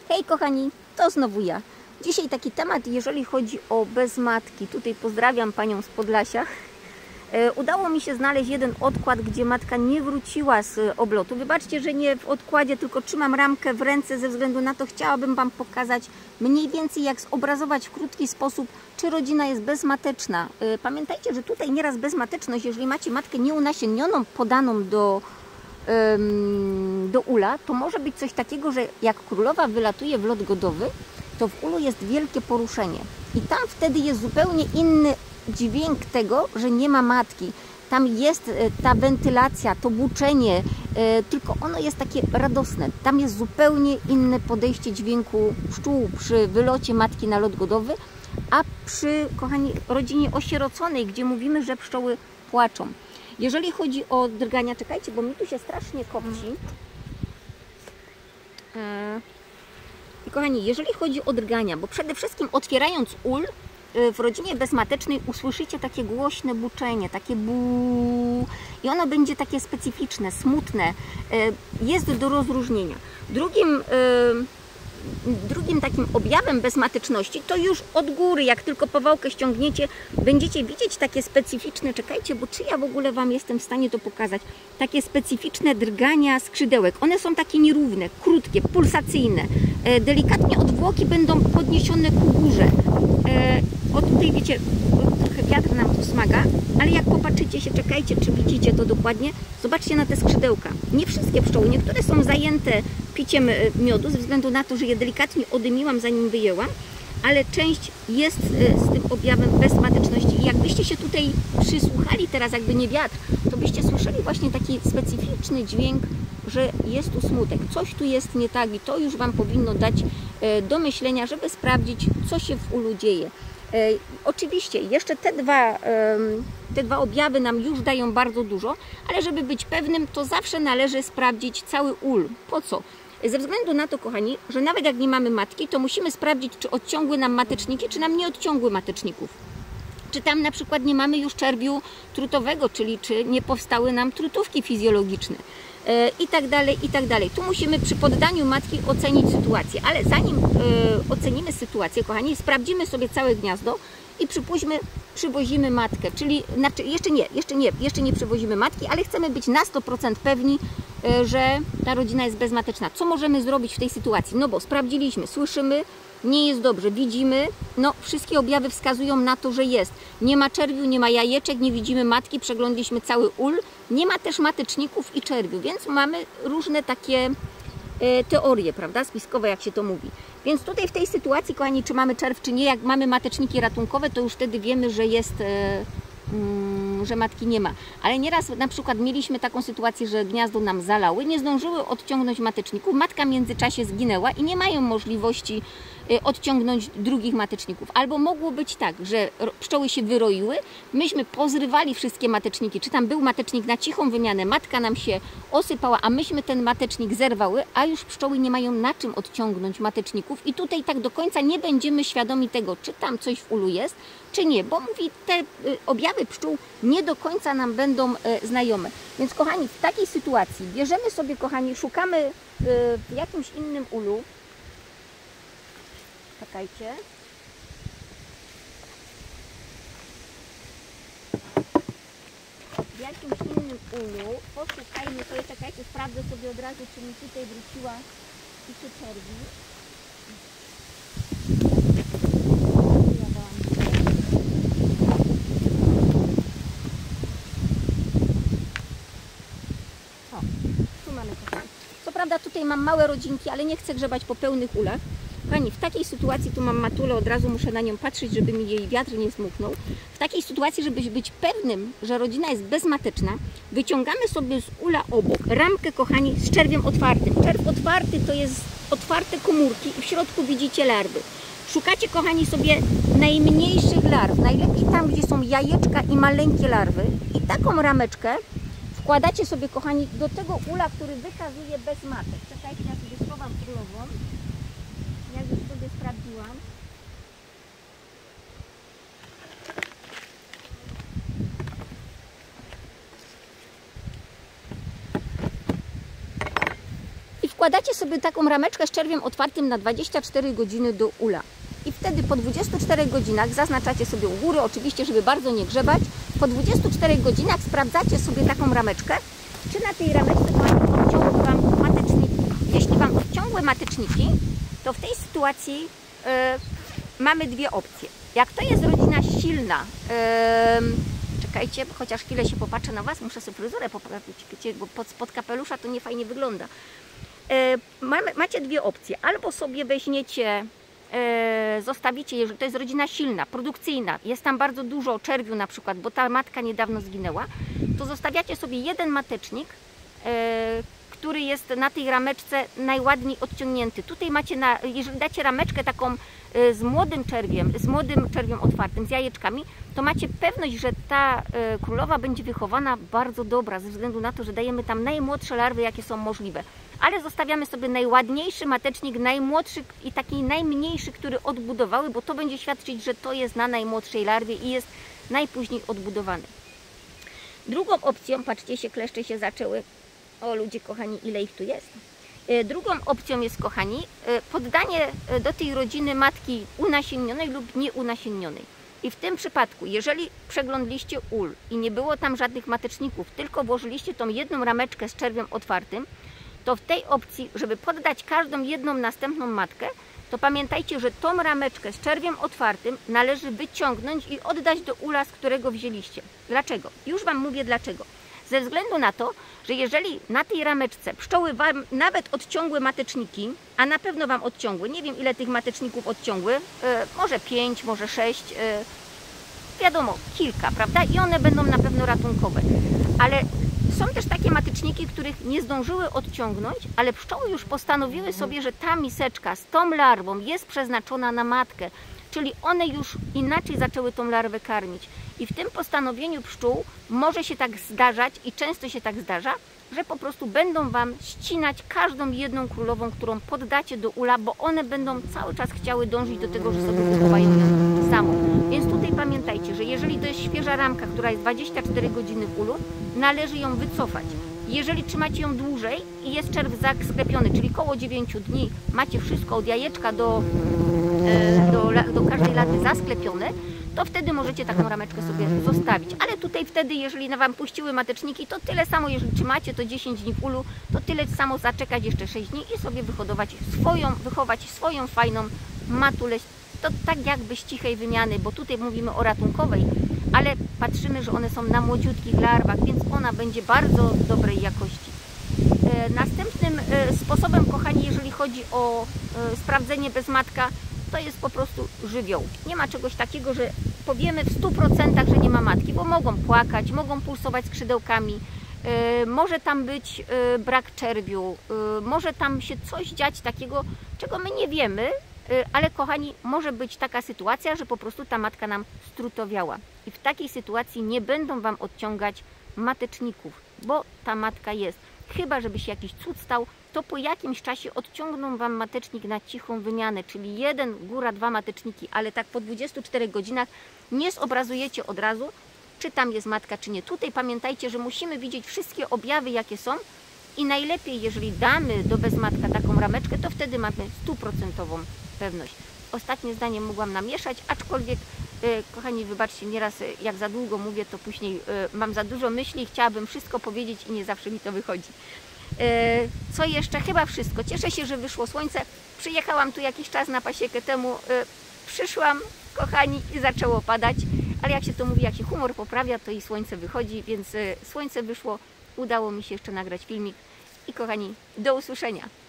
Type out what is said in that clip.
Hej kochani, to znowu ja. Dzisiaj taki temat, jeżeli chodzi o bezmatki. Tutaj pozdrawiam panią z Podlasia. Udało mi się znaleźć jeden odkład, gdzie matka nie wróciła z oblotu. Wybaczcie, że nie w odkładzie, tylko trzymam ramkę w ręce ze względu na to. Chciałabym wam pokazać mniej więcej, jak zobrazować w krótki sposób, czy rodzina jest bezmateczna. Pamiętajcie, że tutaj nieraz bezmateczność, jeżeli macie matkę nieunasiennioną, podaną do ula, to może być coś takiego, że jak królowa wylatuje w lot godowy, to w ulu jest wielkie poruszenie i tam wtedy jest zupełnie inny dźwięk tego, że nie ma matki. Tam jest ta wentylacja, to buczenie, tylko ono jest takie radosne. Tam jest zupełnie inne podejście dźwięku pszczół przy wylocie matki na lot godowy, a przy, kochani, rodzinie osieroconej, gdzie mówimy, że pszczoły płaczą. Jeżeli chodzi o drgania, czekajcie, bo mi tu się strasznie kopci. I kochani, jeżeli chodzi o drgania, bo przede wszystkim otwierając ul w rodzinie bezmatecznej usłyszycie takie głośne buczenie, takie bu i ono będzie takie specyficzne, smutne. Jest do rozróżnienia. Drugim takim objawem bezmateczności to już od góry, jak tylko powałkę ściągniecie, będziecie widzieć takie specyficzne, czekajcie, bo czy ja w ogóle wam jestem w stanie to pokazać, takie specyficzne drgania skrzydełek. One są takie nierówne, krótkie, pulsacyjne, delikatnie odwłoki będą podniesione ku górze. O tutaj wiecie, trochę wiatr nam tu smaga, ale jak popatrzycie się, czekajcie, czy widzicie to dokładnie, zobaczcie na te skrzydełka. Nie wszystkie pszczoły, niektóre są zajęte piciem miodu, ze względu na to, że je delikatnie odymiłam, zanim wyjęłam, ale część jest z tym objawem bezmateczności. I jakbyście się tutaj przysłuchali teraz, jakby nie wiatr, to byście słyszeli właśnie taki specyficzny dźwięk, że jest tu smutek, coś tu jest nie tak i to już wam powinno dać do myślenia, żeby sprawdzić, co się w ulu dzieje. Oczywiście jeszcze te dwa objawy nam już dają bardzo dużo, ale żeby być pewnym, to zawsze należy sprawdzić cały ul. Po co? Ze względu na to, kochani, że nawet jak nie mamy matki, to musimy sprawdzić, czy odciągły nam mateczniki, czy nam nie odciągły mateczników. Czy tam na przykład nie mamy już czerwiu trutowego, czyli czy nie powstały nam trutówki fizjologiczne. I tak dalej, i tak dalej. Tu musimy przy poddaniu matki ocenić sytuację, ale zanim ocenimy sytuację, kochani, sprawdzimy sobie całe gniazdo i przywozimy matkę, czyli znaczy jeszcze nie przywozimy matki, ale chcemy być na 100% pewni, że ta rodzina jest bezmateczna. Co możemy zrobić w tej sytuacji? No bo sprawdziliśmy, słyszymy, nie jest dobrze, widzimy, no wszystkie objawy wskazują na to, że jest. Nie ma czerwiu, nie ma jajeczek, nie widzimy matki, przeglądliśmy cały ul, nie ma też mateczników i czerwiu, więc mamy różne takie teorie, prawda, spiskowe, jak się to mówi. Więc tutaj w tej sytuacji, kochani, czy mamy czerw, czy nie, jak mamy mateczniki ratunkowe, to już wtedy wiemy, że jest, że matki nie ma. Ale nieraz na przykład mieliśmy taką sytuację, że gniazdo nam zalały, nie zdążyły odciągnąć mateczników, matka w międzyczasie zginęła i nie mają możliwości odciągnąć drugich mateczników. Albo mogło być tak, że pszczoły się wyroiły, myśmy pozrywali wszystkie mateczniki, czy tam był matecznik na cichą wymianę, matka nam się osypała, a myśmy ten matecznik zerwały, a już pszczoły nie mają na czym odciągnąć mateczników i tutaj tak do końca nie będziemy świadomi tego, czy tam coś w ulu jest, czy nie, bo mówi, te objawy pszczół nie do końca nam będą znajome. Więc kochani, w takiej sytuacji bierzemy sobie, kochani, szukamy w jakimś innym ulu. Czekajcie. W jakimś innym ulu poszukajmy, to czekajcie, sprawdzę sobie od razu, czy mi tutaj wróciła i czy czerwi. O, tu mamy kochani. Co prawda tutaj mam małe rodzinki, ale nie chcę grzebać po pełnych ulach. Kochani, w takiej sytuacji, tu mam matulę, od razu muszę na nią patrzeć, żeby mi jej wiatr nie zdmuchnął. W takiej sytuacji, żeby być pewnym, że rodzina jest bezmateczna, wyciągamy sobie z ula obok ramkę, kochani, z czerwiem otwartym. Czerw otwarty to jest otwarte komórki i w środku widzicie larwy. Szukacie, kochani, sobie najmniejszych larw, najlepiej tam, gdzie są jajeczka i maleńkie larwy. I taką rameczkę wkładacie sobie, kochani, do tego ula, który wykazuje bezmatek. Czekajcie, ja sobie schowam królową. Jak już sobie sprawdziłam. wkładacie sobie taką rameczkę z czerwiem otwartym na 24 godziny do ula. I wtedy po 24 godzinach zaznaczacie sobie u góry, oczywiście, żeby bardzo nie grzebać. Po 24 godzinach sprawdzacie sobie taką rameczkę, czy na tej rameczce obciągły Wam mateczniki. Jeśli Wam obciągły mateczniki, to w tej sytuacji mamy dwie opcje. Jak to jest rodzina silna, czekajcie, chociaż chwilę się popatrzę na Was, muszę sobie fryzurę poprawić, bo spod kapelusza to nie fajnie wygląda. Macie dwie opcje. Albo sobie weźmiecie, zostawicie, jeżeli to jest rodzina silna, produkcyjna, jest tam bardzo dużo czerwiu na przykład, bo ta matka niedawno zginęła, to zostawiacie sobie jeden matecznik, który jest na tej rameczce najładniej odciągnięty. Tutaj macie, jeżeli dacie rameczkę taką z młodym czerwiem otwartym, z jajeczkami, to macie pewność, że ta królowa będzie wychowana bardzo dobra, ze względu na to, że dajemy tam najmłodsze larwy, jakie są możliwe. Ale zostawiamy sobie najładniejszy matecznik, najmłodszy i taki najmniejszy, który odbudowały, bo to będzie świadczyć, że to jest na najmłodszej larwie i jest najpóźniej odbudowany. Drugą opcją, patrzcie się, kleszcze się zaczęły. O ludzie kochani, ile ich tu jest. Drugą opcją jest, kochani, poddanie do tej rodziny matki unasiennionej lub nieunasiennionej. I w tym przypadku, jeżeli przeglądliście ul i nie było tam żadnych mateczników, tylko włożyliście tą jedną rameczkę z czerwiem otwartym, to w tej opcji, żeby poddać każdą jedną następną matkę, to pamiętajcie, że tą rameczkę z czerwiem otwartym należy wyciągnąć i oddać do ula, z którego wzięliście. Dlaczego? Już Wam mówię dlaczego. Ze względu na to, że jeżeli na tej rameczce pszczoły Wam nawet odciągły mateczniki, a na pewno Wam odciągły, nie wiem ile tych mateczników odciągły, może 5, może 6, wiadomo, kilka, prawda? I one będą na pewno ratunkowe. Ale są też takie mateczniki, których nie zdążyły odciągnąć, ale pszczoły już postanowiły sobie, że ta miseczka z tą larwą jest przeznaczona na matkę, czyli one już inaczej zaczęły tą larwę karmić. I w tym postanowieniu pszczół może się tak zdarzać i często się tak zdarza, że po prostu będą Wam ścinać każdą jedną królową, którą poddacie do ula, bo one będą cały czas chciały dążyć do tego, że sobie wychowają ją samą. Więc tutaj pamiętajcie, że jeżeli to jest świeża ramka, która jest 24 godziny w ulu, należy ją wycofać. Jeżeli trzymacie ją dłużej i jest czerw zasklepiony, czyli koło 9 dni, macie wszystko od jajeczka do każdej laty zasklepione, to wtedy możecie taką rameczkę sobie zostawić. Ale tutaj wtedy, jeżeli Wam puściły mateczniki, to tyle samo, jeżeli trzymacie to 10 dni w ulu, to tyle samo zaczekać jeszcze 6 dni i sobie wychować swoją fajną matulę. To tak jakby z cichej wymiany, bo tutaj mówimy o ratunkowej, ale patrzymy, że one są na młodziutkich larwach, więc ona będzie bardzo dobrej jakości. Następnym sposobem, kochani, jeżeli chodzi o sprawdzenie bez matka, to jest po prostu żywioł. Nie ma czegoś takiego, że powiemy w 100%, że nie ma matki, bo mogą płakać, mogą pulsować skrzydełkami, może tam być brak czerwiu, może tam się coś dziać takiego, czego my nie wiemy, ale kochani, może być taka sytuacja, że po prostu ta matka nam strutowiała. I w takiej sytuacji nie będą Wam odciągać mateczników, bo ta matka jest. Chyba, żeby się jakiś cud stał, to po jakimś czasie odciągną Wam matecznik na cichą wymianę, czyli 1, góra 2 mateczniki, ale tak po 24 godzinach nie zobrazujecie od razu, czy tam jest matka, czy nie. Tutaj pamiętajcie, że musimy widzieć wszystkie objawy, jakie są i najlepiej, jeżeli damy do bezmatka taką rameczkę, to wtedy mamy 100% pewność. Ostatnie zdanie mogłam namieszać, aczkolwiek, kochani, wybaczcie, nieraz jak za długo mówię, to później mam za dużo myśli i chciałabym wszystko powiedzieć i nie zawsze mi to wychodzi. Co jeszcze? Chyba wszystko. Cieszę się, że wyszło słońce. Przyjechałam tu jakiś czas na pasiekę temu. Przyszłam, kochani, i zaczęło padać. Ale jak się to mówi, jak się humor poprawia, to i słońce wychodzi, więc słońce wyszło. Udało mi się jeszcze nagrać filmik. I kochani, do usłyszenia.